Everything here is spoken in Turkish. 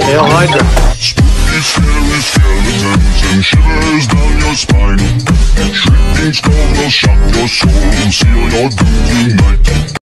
Hail Hydra. Spooky, scary skeletons and shivers down your spine. Shrieking skulls will shock your soul, seal your doom tonight.